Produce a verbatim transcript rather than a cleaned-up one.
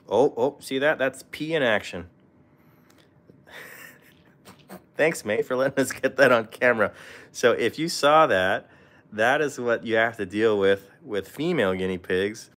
Oh, oh, see that? That's pee in action. Thanks, mate, for letting us get that on camera. So if you saw that, that is what you have to deal with with female guinea pigs.